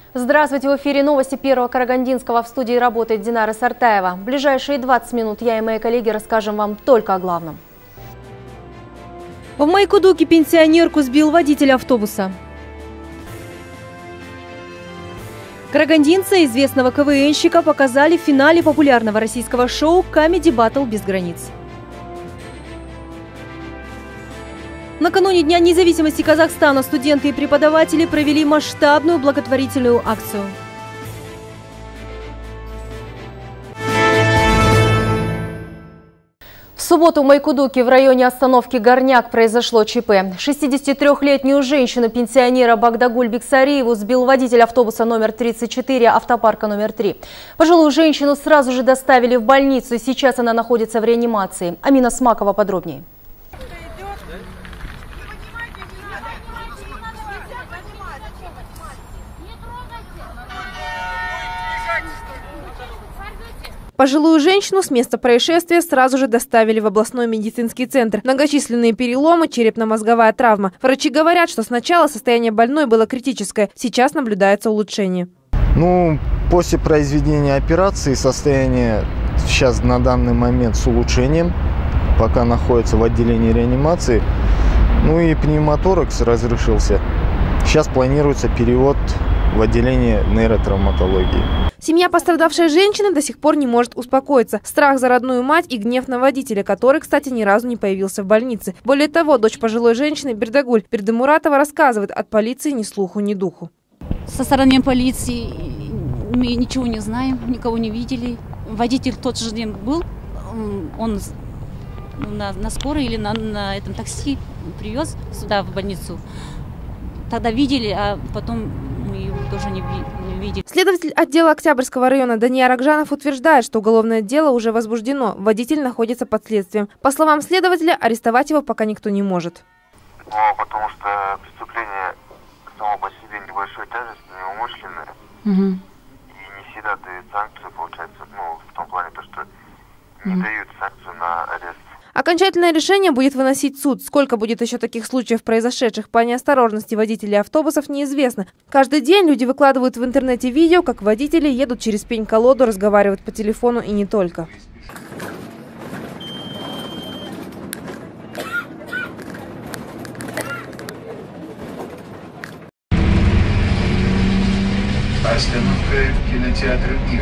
Здравствуйте, в эфире новости Первого Карагандинского. В студии работает Динара Сартаева. В ближайшие 20 минут я и мои коллеги расскажем вам только о главном. В Майкудуке пенсионерку сбил водитель автобуса. Карагандинца, известного КВНщика, показали в финале популярного российского шоу «Comedy Battle без границ». Накануне Дня независимости Казахстана студенты и преподаватели провели масштабную благотворительную акцию. В субботу в Майкудуке в районе остановки Горняк произошло ЧП. 63-летнюю женщину-пенсионера Багдагуль Бексариеву сбил водитель автобуса номер 34 автопарка номер 3. Пожилую женщину сразу же доставили в больницу, и сейчас она находится в реанимации. Амина Смакова подробнее. Пожилую женщину с места происшествия сразу же доставили в областной медицинский центр. Многочисленные переломы, черепно-мозговая травма. Врачи говорят, что сначала состояние больной было критическое, сейчас наблюдается улучшение. После произведения операции состояние сейчас на данный момент с улучшением, пока находится в отделении реанимации. И пневмоторакс разрешился. Сейчас планируется перевод в отделение нейротравматологии. Семья пострадавшей женщины до сих пор не может успокоиться. Страх за родную мать и гнев на водителя, который, кстати, ни разу не появился в больнице. Более того, дочь пожилой женщины Бердагуль Бердымуратова рассказывает, от полиции ни слуху, ни духу. Со стороны полиции мы ничего не знаем, никого не видели. Водитель тот же день был, он на скорой или на этом такси привез сюда, в больницу. Тогда видели, а потом мы его тоже не видели. Следователь отдела Октябрьского района Дания Ракжанов утверждает, что уголовное дело уже возбуждено. Водитель находится под следствием. По словам следователя, арестовать его пока никто не может. Потому что преступление само по себе небольшой тяжести, неумышленное. И не всегда дают санкцию, получается, в том плане, что не дают санкцию на арест. Окончательное решение будет выносить суд. Сколько будет еще таких случаев, произошедших по неосторожности водителей автобусов, неизвестно. Каждый день люди выкладывают в интернете видео, как водители едут через пень-колоду, разговаривают по телефону и не только. Остановка кинотеатра «Мир».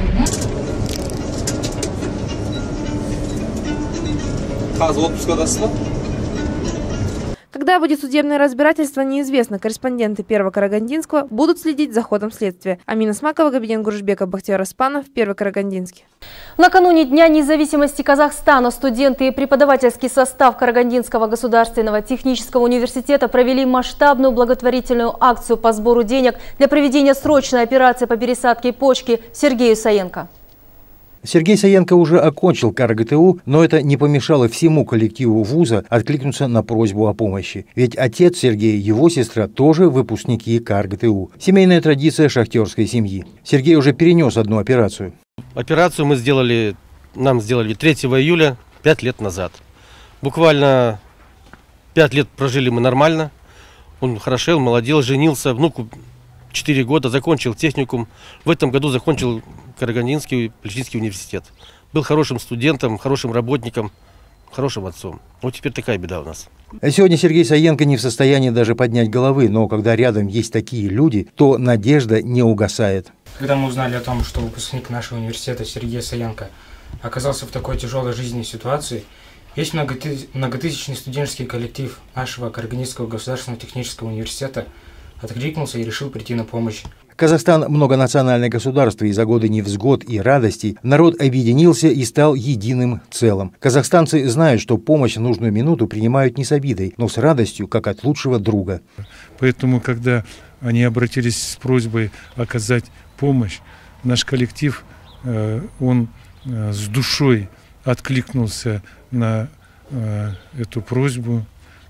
Когда будет судебное разбирательство, неизвестно. Корреспонденты Первого Карагандинского будут следить за ходом следствия. Амина Смакова, Габиден Гурушбеков, Бахтияр Аспанов, Первый Карагандинский. Накануне Дня независимости Казахстана студенты и преподавательский состав Карагандинского государственного технического университета провели масштабную благотворительную акцию по сбору денег для проведения срочной операции по пересадке почки Сергею Саенко. Сергей Саенко уже окончил КарГТУ, но это не помешало всему коллективу вуза откликнуться на просьбу о помощи. Ведь отец Сергея и его сестра тоже выпускники КарГТУ. Семейная традиция шахтерской семьи. Сергей уже перенес одну операцию. Операцию нам сделали 3 июля 5 лет назад. Буквально 5 лет прожили мы нормально. Он хорошел, молодел, женился, внуку 4 года, закончил техникум. В этом году закончил Карагандинский политический университет. Был хорошим студентом, хорошим работником, хорошим отцом. Вот теперь такая беда у нас. Сегодня Сергей Саенко не в состоянии даже поднять головы, но когда рядом есть такие люди, то надежда не угасает. Когда мы узнали о том, что выпускник нашего университета Сергей Саенко оказался в такой тяжелой жизненной ситуации, весь многотысячный студенческий коллектив нашего Карагандинского государственного технического университета откликнулся и решил прийти на помощь. Казахстан – многонациональное государство, и за годы невзгод и радостей народ объединился и стал единым целым. Казахстанцы знают, что помощь в нужную минуту принимают не с обидой, но с радостью, как от лучшего друга. Поэтому, когда они обратились с просьбой оказать помощь, наш коллектив, он с душой откликнулся на эту просьбу.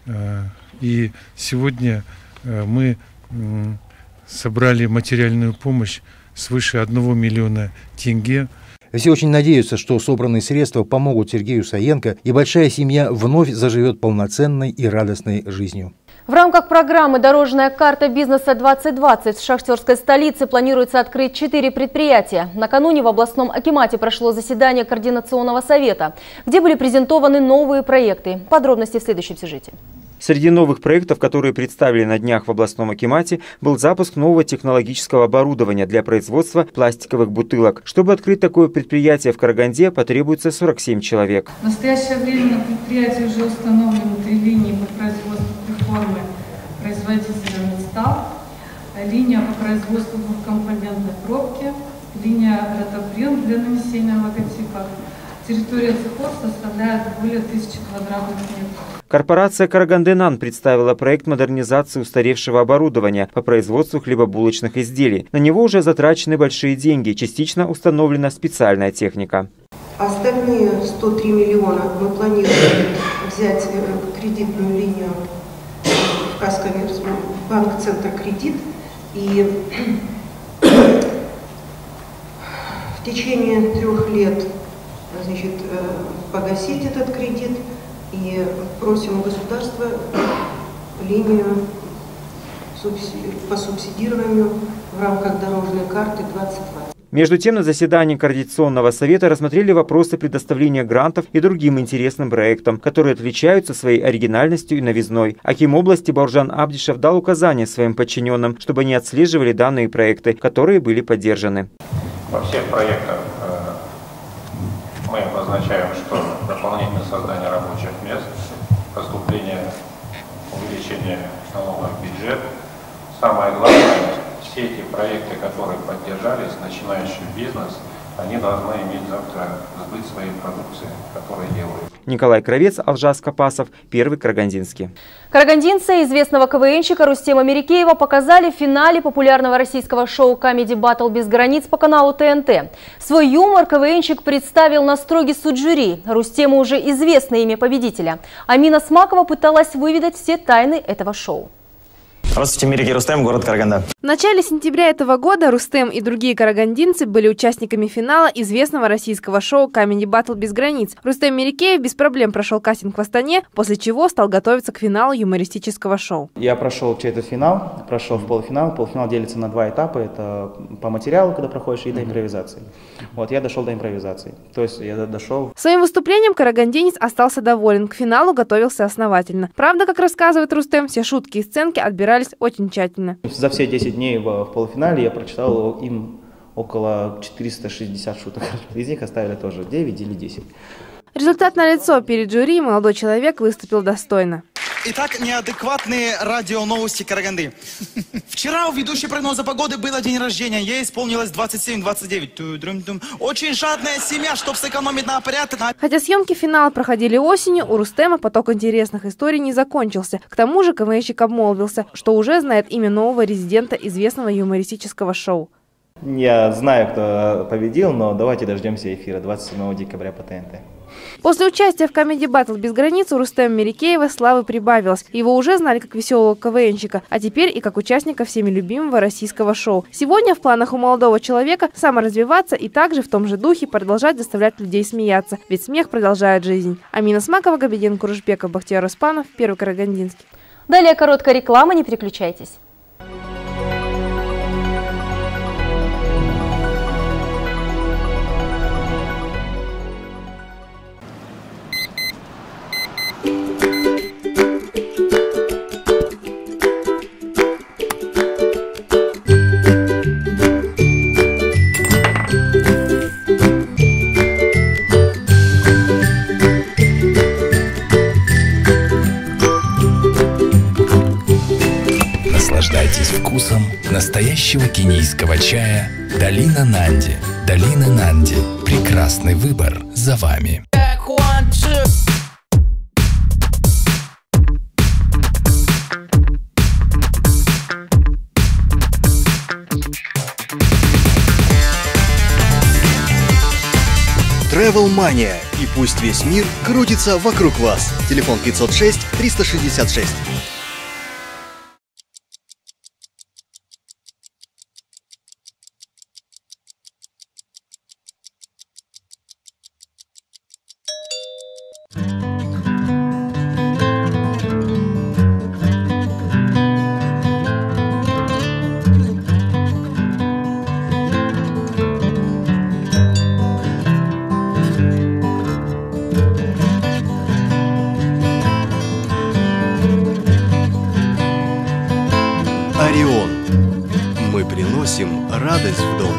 И сегодня мы собрали материальную помощь свыше 1 миллиона тенге. Все очень надеются, что собранные средства помогут Сергею Саенко, и большая семья вновь заживет полноценной и радостной жизнью. В рамках программы «Дорожная карта бизнеса-2020» в шахтерской столице планируется открыть 4 предприятия. Накануне в областном акимате прошло заседание Координационного совета, где были презентованы новые проекты. Подробности в следующем сюжете. Среди новых проектов, которые представили на днях в областном акимате, был запуск нового технологического оборудования для производства пластиковых бутылок. Чтобы открыть такое предприятие в Караганде, потребуется 47 человек. В настоящее время на предприятии уже установлены 3 линии по производству формы производителя «Метстал», линия по производству двухкомпонентной пробки, линия «Ротопринт» для нанесения логотипа. Территория цехов составляет более 1000 квадратных метров. Корпорация «Караганденан» представила проект модернизации устаревшего оборудования по производству хлебобулочных изделий. На него уже затрачены большие деньги, частично установлена специальная техника. Остальные 103 миллиона мы планируем взять кредитную линию в Казкоммерцбанк «Центр Кредит». И в течение 3 лет погасить этот кредит. И просим у государства линию по субсидированию в рамках дорожной карты 2020. Между тем, на заседании Координационного совета рассмотрели вопросы предоставления грантов и другим интересным проектам, которые отличаются своей оригинальностью и новизной. Аким области Бауржан Абдишев дал указания своим подчиненным, чтобы они отслеживали данные проекты, которые были поддержаны. Во всех проектах мы обозначаем, что дополнительное создание рабочих мест, поступление, увеличение налогов в бюджет. Самое главное, все эти проекты, которые поддержались, начинающий бизнес, они должны иметь завтра сбыть своей продукции, которые делают. Николай Кравец, Алжас Капасов, Первый Карагандинский. Карагандинцы известного КВНщика Рустема Мерекеева показали в финале популярного российского шоу «Comedy Battle без границ» по каналу ТНТ. Свой юмор КВНщик представил на строгий суд жюри. Рустему уже известно имя победителя. Амина Смакова пыталась выведать все тайны этого шоу. Здравствуйте, Мереки Рустем, город Караганда. В начале сентября этого года Рустем и другие карагандинцы были участниками финала известного российского шоу «Comedy Battle без границ». Рустем Мерекеев без проблем прошел кастинг в Астане, после чего стал готовиться к финалу юмористического шоу. Я прошел четвертьфинал, прошел в полуфинал. Полуфинал делится на 2 этапа. Это по материалу, когда проходишь, и до импровизации. Вот, я дошел до импровизации. То есть я дошел. Своим выступлением карагандинец остался доволен. К финалу готовился основательно. Правда, как рассказывает Рустем, все шутки и сценки отбирались очень тщательно. За все 10 дней в полуфинале я прочитал им около 460 шуток. Из них оставили тоже 9 или 10. Результат налицо. Перед жюри молодой человек выступил достойно. Итак, неадекватные радионовости Караганды. Вчера у ведущей прогноза погоды было день рождения. Ей исполнилось 27-29. Очень жадная семья, чтобы сэкономить на порядке. Хотя съемки финала проходили осенью, у Рустема поток интересных историй не закончился. К тому же КВНщик обмолвился, что уже знает имя нового резидента известного юмористического шоу. Я знаю, кто победил, но давайте дождемся эфира 27 декабря по ТНТ. После участия в Comedy Battle без границ у Рустема Мерекеева славы прибавилось. Его уже знали как веселого КВНщика, а теперь и как участника всеми любимого российского шоу. Сегодня в планах у молодого человека саморазвиваться и также в том же духе продолжать заставлять людей смеяться. Ведь смех продолжает жизнь. Амина Смакова, Габиден Курышбеков, Бахтияр Оспанов, Первый Карагандинский. Далее короткая реклама, не переключайтесь. Наслаждайтесь вкусом настоящего кенийского чая «Долина Нанди». «Долина Нанди». Прекрасный выбор за вами. Travel Mania. И пусть весь мир крутится вокруг вас. Телефон 506 366. Орион. Мы приносим радость в дом.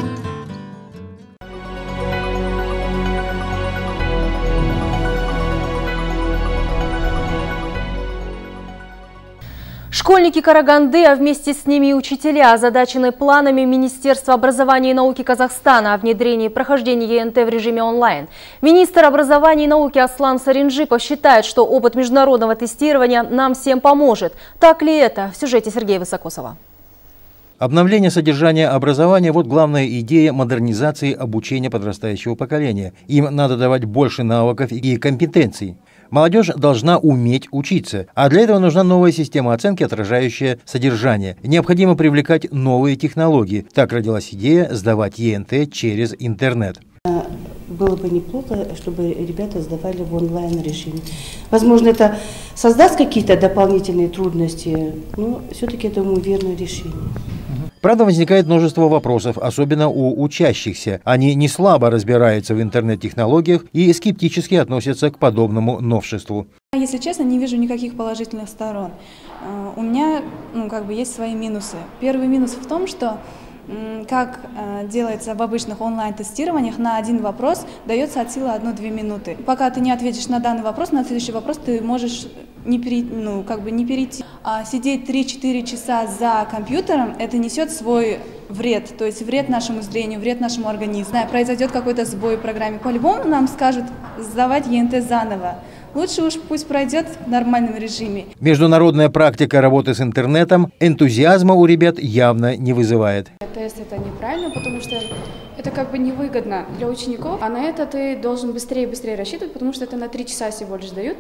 Школьники Караганды, а вместе с ними и учителя, озадачены планами Министерства образования и науки Казахстана о внедрении прохождения ЕНТ в режиме онлайн. Министр образования и науки Аслан Саринджипов считает, что опыт международного тестирования нам всем поможет. Так ли это? В сюжете Сергея Высокосова. Обновление содержания образования – вот главная идея модернизации обучения подрастающего поколения. Им надо давать больше навыков и компетенций. Молодежь должна уметь учиться, а для этого нужна новая система оценки, отражающая содержание. Необходимо привлекать новые технологии. Так родилась идея сдавать ЕНТ через интернет. Было бы неплохо, чтобы ребята сдавали в онлайн-режиме. Возможно, это создаст какие-то дополнительные трудности, но все-таки, я думаю, верное решение. Правда, возникает множество вопросов, особенно у учащихся. Они не слабо разбираются в интернет-технологиях и скептически относятся к подобному новшеству. Если честно, не вижу никаких положительных сторон. У меня есть свои минусы. Первый минус в том, что как делается в обычных онлайн-тестированиях, на один вопрос дается от силы 1-2 минуты. Пока ты не ответишь на данный вопрос, на следующий вопрос ты можешь не перейти. А сидеть 3-4 часа за компьютером, это несет свой вред, то есть вред нашему зрению, вред нашему организму. Произойдет какой-то сбой в программе, по-любому нам скажут сдавать ЕНТ заново. Лучше уж пусть пройдет в нормальном режиме. Международная практика работы с интернетом энтузиазма у ребят явно не вызывает. Тест это неправильно, потому что это невыгодно для учеников, а на это ты должен быстрее и быстрее рассчитывать, потому что это на 3 часа всего лишь дают.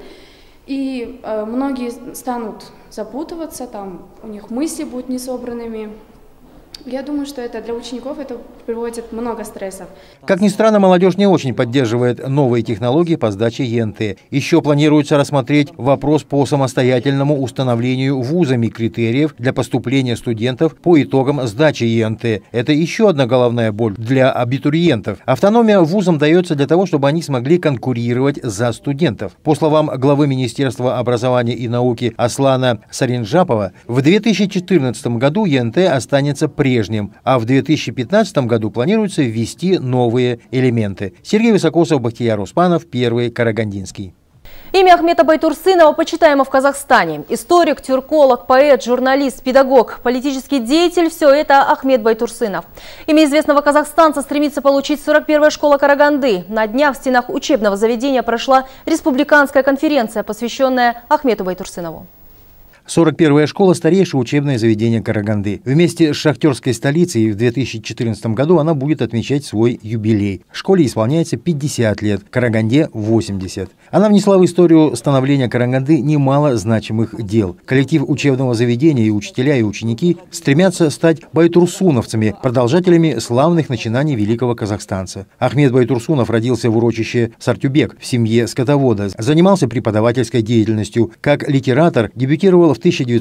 И многие станут запутываться, у них мысли будут несобранными. Я думаю, что это для учеников приводит много стрессов. Как ни странно, молодежь не очень поддерживает новые технологии по сдаче ЕНТ. Еще планируется рассмотреть вопрос по самостоятельному установлению вузами критериев для поступления студентов по итогам сдачи ЕНТ. Это еще одна головная боль для абитуриентов. Автономия вузам дается для того, чтобы они смогли конкурировать за студентов. По словам главы Министерства образования и науки Аслана Саринджапова, в 2014 году ЕНТ останется прежним, а в 2015 году планируется ввести новые элементы. Сергей Высокосов, Бахтияр Успанов, Первый Карагандинский. Имя Ахмета Байтурсынова почитаемо в Казахстане. Историк, тюрколог, поэт, журналист, педагог, политический деятель – все это Ахмет Байтурсынов. Имя известного казахстанца стремится получить 41-я школа Караганды. На днях в стенах учебного заведения прошла республиканская конференция, посвященная Ахмету Байтурсынову. 41-я школа – старейшее учебное заведение Караганды. Вместе с шахтерской столицей в 2014 году она будет отмечать свой юбилей. Школе исполняется 50 лет, Караганде – 80. Она внесла в историю становления Караганды немало значимых дел. Коллектив учебного заведения и учителя, и ученики стремятся стать байтурсуновцами, продолжателями славных начинаний великого казахстанца. Ахмет Байтурсунов родился в урочище Сартюбек в семье скотовода. Занимался преподавательской деятельностью. Как литератор дебютировал в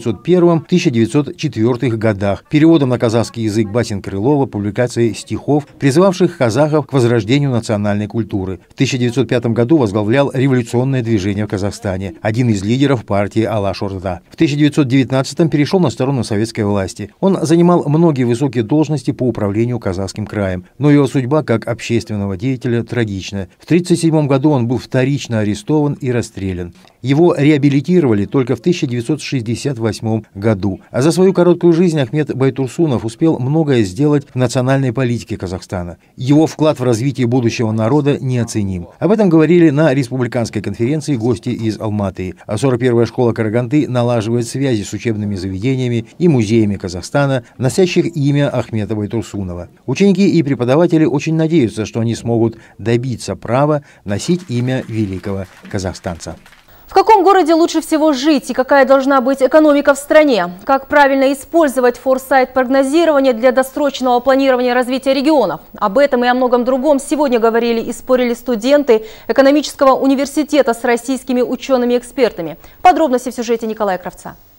1901-1904 годах переводом на казахский язык басен Крылова, публикацией стихов, призывавших казахов к возрождению национальной культуры. В 1905 году возглавлял революционное движение в Казахстане, один из лидеров партии Алаш-Орда. В 1919 перешел на сторону советской власти. Он занимал многие высокие должности по управлению Казахским краем, но его судьба как общественного деятеля трагична. В 1937 году он был вторично арестован и расстрелян. Его реабилитировали только в 1968 году. А за свою короткую жизнь Ахмет Байтурсунов успел многое сделать в национальной политике Казахстана. Его вклад в развитие будущего народа неоценим. Об этом говорили на республиканской конференции гости из Алматы. А 41-я школа Караганды налаживает связи с учебными заведениями и музеями Казахстана, носящих имя Ахмета Байтурсунова. Ученики и преподаватели очень надеются, что они смогут добиться права носить имя великого казахстанца. В каком городе лучше всего жить и какая должна быть экономика в стране? Как правильно использовать форсайт-прогнозирование для досрочного планирования развития регионов? Об этом и о многом другом сегодня говорили и спорили студенты экономического университета с российскими учеными-экспертами. Подробности в сюжете Николая Кравца.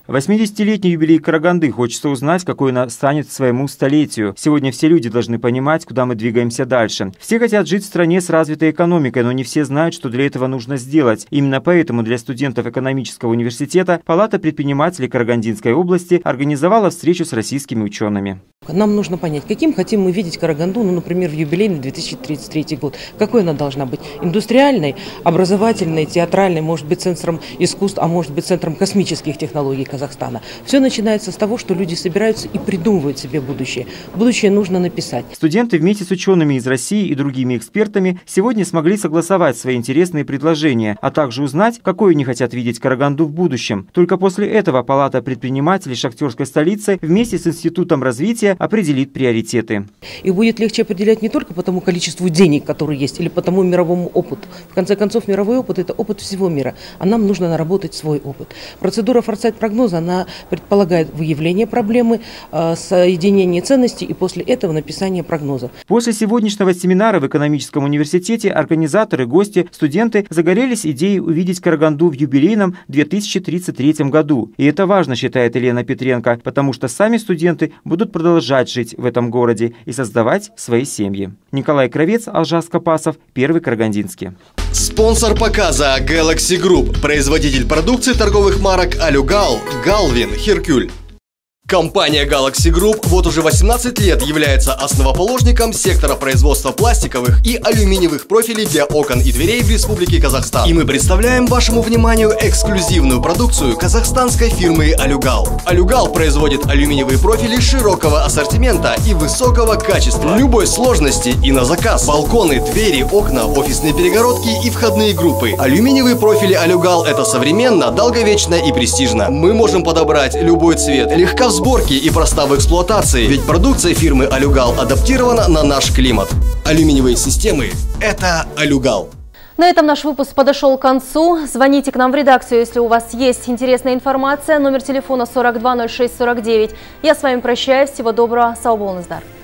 80-летний юбилей Караганды хочется узнать, какой она станет к своему столетию. Сегодня все люди должны понимать, куда мы двигаемся дальше. Все хотят жить в стране с развитой экономикой, но не все знают, что для этого нужно сделать. Именно поэтому для студентов экономического университета Палата предпринимателей Карагандинской области организовала встречу с российскими учеными. Нам нужно понять, каким хотим мы видеть Караганду, например, в юбилейный 2033 год. Какой она должна быть? Индустриальной, образовательной, театральной, может быть, центром искусств, а может быть, центром космических технологий Казахстана. Все начинается с того, что люди собираются и придумывают себе будущее. Будущее нужно написать. Студенты вместе с учеными из России и другими экспертами сегодня смогли согласовать свои интересные предложения, а также узнать, какой они хотят видеть Караганду в будущем. Только после этого Палата предпринимателей шахтерской столицы вместе с Институтом развития определит приоритеты. И будет легче определять не только по тому количеству денег, которые есть, или по тому мировому опыту. В конце концов, мировой опыт – это опыт всего мира, а нам нужно наработать свой опыт. Процедура форсайт-прогноза, она предполагает выявление проблемы, соединение ценностей и после этого написание прогнозов. После сегодняшнего семинара в экономическом университете организаторы, гости, студенты загорелись идеей увидеть Караганду в юбилейном 2033 году. И это важно, считает Елена Петренко, потому что сами студенты будут продолжать жить в этом городе и создавать свои семьи. Николай Кравец, Алжас Капасов, Первый Карагандинский. Спонсор показа Galaxy Group, производитель продукции торговых марок Алюгал, Галвин, Херкюль. Компания Galaxy Group вот уже 18 лет является основоположником сектора производства пластиковых и алюминиевых профилей для окон и дверей в Республике Казахстан. И мы представляем вашему вниманию эксклюзивную продукцию казахстанской фирмы Алюгал. Алюгал производит алюминиевые профили широкого ассортимента и высокого качества, любой сложности и на заказ. Балконы, двери, окна, офисные перегородки и входные группы. Алюминиевые профили Алюгал – это современно, долговечно и престижно. Мы можем подобрать любой цвет, легко в сборке и проста в эксплуатации, ведь продукция фирмы Алюгал адаптирована на наш климат. Алюминиевые системы – это Алюгал. На этом наш выпуск подошел к концу. Звоните к нам в редакцию, если у вас есть интересная информация. Номер телефона 42 06 49. Я с вами прощаюсь. Всего доброго. Сау болыңыздар.